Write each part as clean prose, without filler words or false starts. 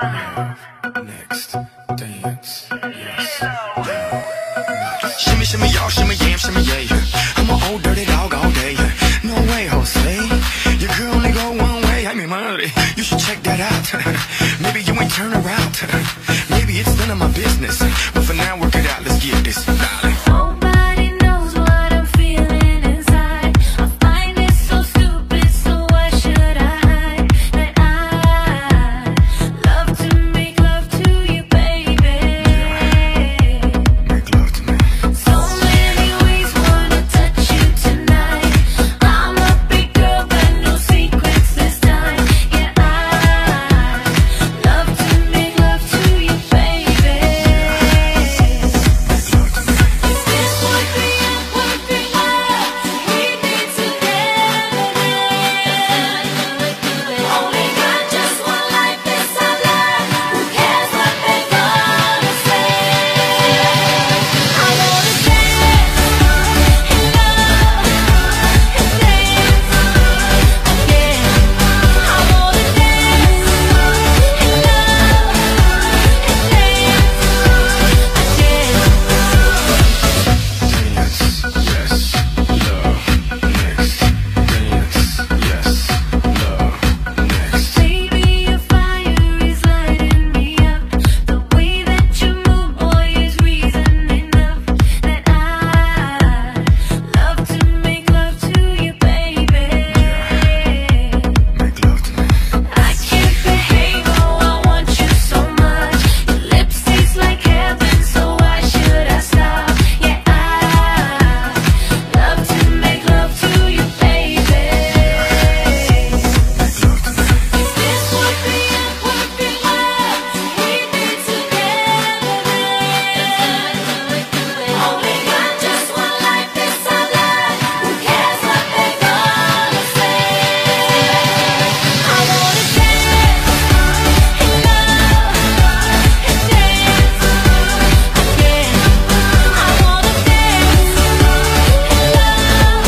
Next, dance, yes. Shimmy, shimmy, y'all, shimmy, yam, shimmy, yeah. I'm an old dirty dog all day. No way, Jose. Your girl only go one way. I mean, money. You should check that out. Maybe you ain't turn around. Maybe it's none of my business. But for now, work it out. Let's get this, darling. Nobody knows what I'm feeling inside. I find it so stupid, so why should I hide that I love to make love to you, baby? Make love to me. So many ways wanna touch you tonight. I'm a big girl, but no secrets this time. Yeah, I love to make love to you, baby. This would be a perfect love we need together. Only got just one life, this our life. Who cares what they gonna say? I wanna dance and love and dance again. I wanna dance and love and dance again. Dance, yes, love, next. Dance, yes, love, next. Baby, your fire is lighting me up. The way that you move, boy, is reason enough that I love to make love to you, baby. Make love to me. I can't behave, oh, I want you so much. Your lips taste like heaven, so why should I stop? Yeah, I love to make love to you, baby. Make love to me. This would be a perfect love we need together. Only got just one life, this our life. Who cares what they gonna say? I wanna dance and love and dance again. I wanna dance and love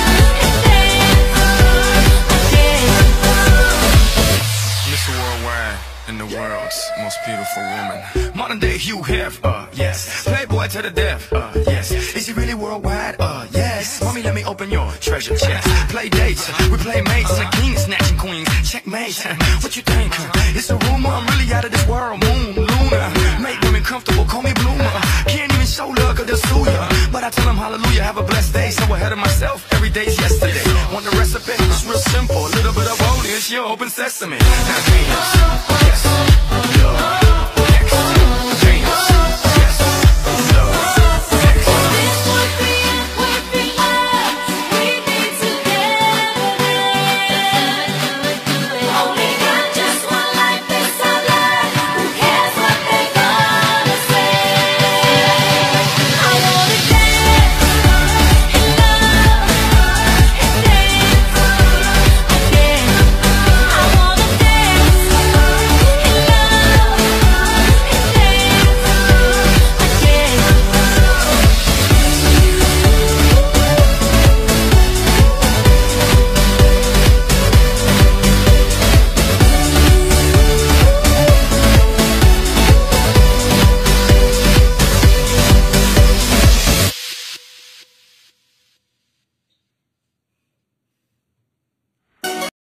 and dance again. Mr. Worldwide and the world's most beautiful woman. Modern day Hugh Hef, yes. Playboy to the death, yes. Is he really worldwide? Yes. Mommy, let me open your treasure chest. Play dates, we play mates, and the king is snatching queens. Checkmate, what you think? It's a rumor, I'm really out of this world. Moon, Luna, make women comfortable, call me bloomer. Can't even show love, cause they'll sue ya. But I tell them hallelujah, have a blessed day. So ahead of myself, every day's yesterday. Want the recipe? It's real simple. A little bit of old is your open sesame. Now dance, yes, love.